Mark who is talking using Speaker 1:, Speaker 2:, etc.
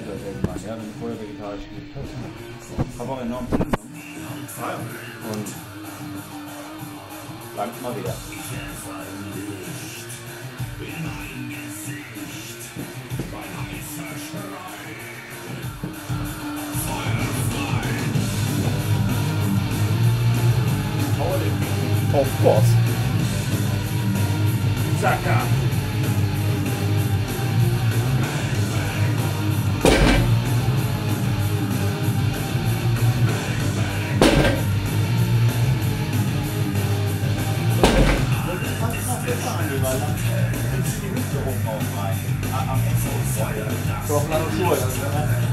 Speaker 1: aufgehört irgendwann, ja, wenn ich vorher vegetarisch gelebt habe. Habe auch enorm zugenommen. Und langt mal wieder.
Speaker 2: Of course.
Speaker 1: Zacker! Die Hüfte hoch auf rein. Am Ende. So auf lange Schuhe.